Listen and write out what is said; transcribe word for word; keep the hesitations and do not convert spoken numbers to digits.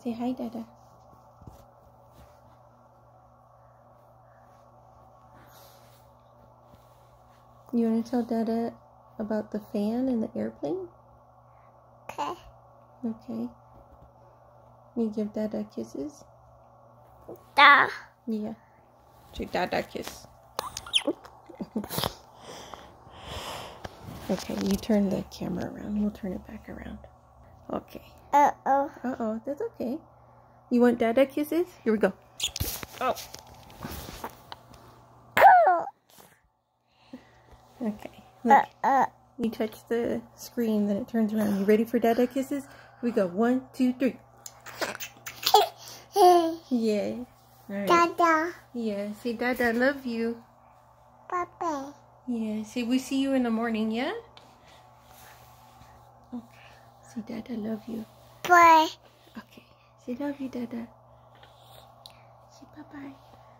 Say hi, Dada. You want to tell Dada about the fan and the airplane? Okay. Okay. You give Dada kisses? Da. Yeah. Say Dada kiss. Okay, you turn the camera around. We'll turn it back around. Okay. Uh-oh. Uh-oh, that's okay. You want Dada kisses? Here we go. Oh. Okay. Look. Uh, uh. You touch the screen, then it turns around. You ready for Dada kisses? Here we go. One, two, three. Yeah. All right. Dada. Yeah. Say, Dada, I love you. Papa. Yeah. Say, we see you in the morning, yeah? Okay. Say, Dada, love you. Boy. Okay. Say, love you, Dada. Say, bye-bye.